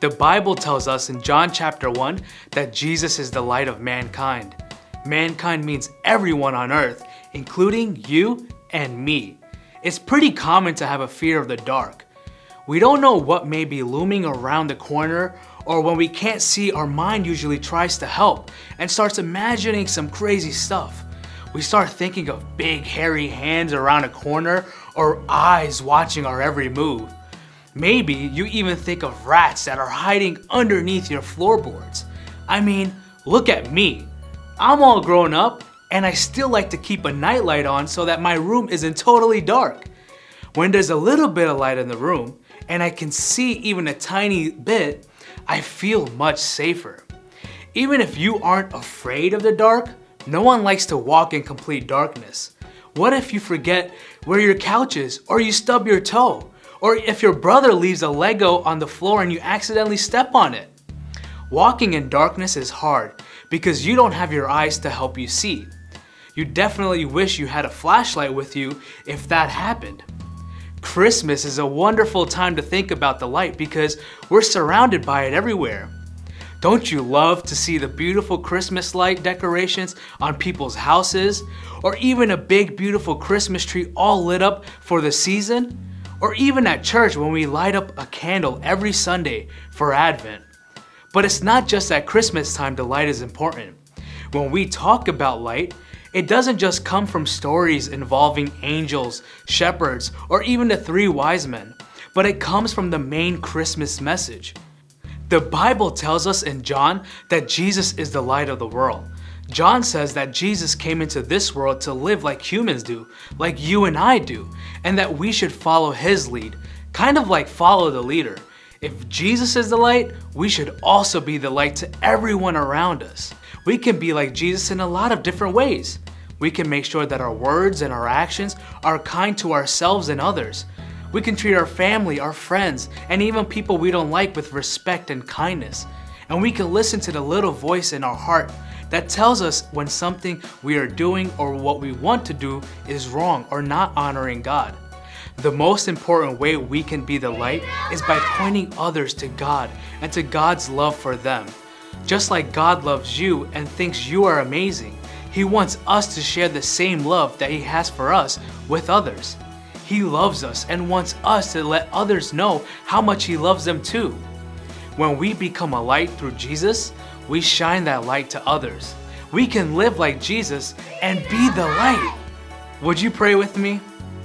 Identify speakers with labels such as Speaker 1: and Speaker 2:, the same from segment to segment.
Speaker 1: The Bible tells us in John chapter 1 that Jesus is the light of mankind. Mankind means everyone on earth, including you and me. It's pretty common to have a fear of the dark. We don't know what may be looming around the corner, or when we can't see, our mind usually tries to help and starts imagining some crazy stuff. We start thinking of big hairy hands around a corner or eyes watching our every move. Maybe you even think of rats that are hiding underneath your floorboards. I mean, look at me. I'm all grown up and I still like to keep a nightlight on so that my room isn't totally dark. When there's a little bit of light in the room and I can see even a tiny bit, I feel much safer. Even if you aren't afraid of the dark, no one likes to walk in complete darkness. What if you forget where your couch is, or you stub your toe? Or if your brother leaves a Lego on the floor and you accidentally step on it? Walking in darkness is hard because you don't have your eyes to help you see. You definitely wish you had a flashlight with you if that happened. Christmas is a wonderful time to think about the light because we're surrounded by it everywhere. Don't you love to see the beautiful Christmas light decorations on people's houses? Or even a big beautiful Christmas tree all lit up for the season? Or even at church when we light up a candle every Sunday for Advent. But it's not just at Christmas time the light is important. When we talk about light, it doesn't just come from stories involving angels, shepherds, or even the 3 wise men, but it comes from the main Christmas message. The Bible tells us in John that Jesus is the light of the world. John says that Jesus came into this world to live like humans do, like you and I do, and that we should follow his lead, kind of like follow the leader. If Jesus is the light, we should also be the light to everyone around us. We can be like Jesus in a lot of different ways. We can make sure that our words and our actions are kind to ourselves and others. We can treat our family, our friends, and even people we don't like with respect and kindness. And we can listen to the little voice in our heart that tells us when something we are doing or what we want to do is wrong or not honoring God. The most important way we can be the light is by pointing others to God and to God's love for them. Just like God loves you and thinks you are amazing, He wants us to share the same love that He has for us with others. He loves us and wants us to let others know how much He loves them too. When we become a light through Jesus, we shine that light to others. We can live like Jesus and be the light. Would you pray with me?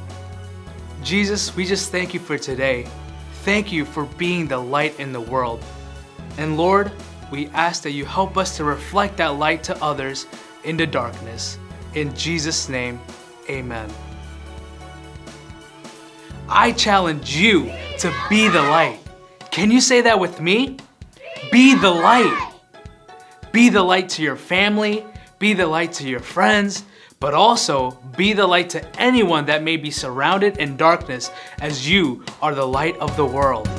Speaker 1: Jesus, we just thank you for today. Thank you for being the light in the world. And Lord, we ask that you help us to reflect that light to others in the darkness. In Jesus' name, amen. I challenge you to be the light. Can you say that with me? Be the light. Be the light to your family, be the light to your friends, but also be the light to anyone that may be surrounded in darkness as you are the light of the world.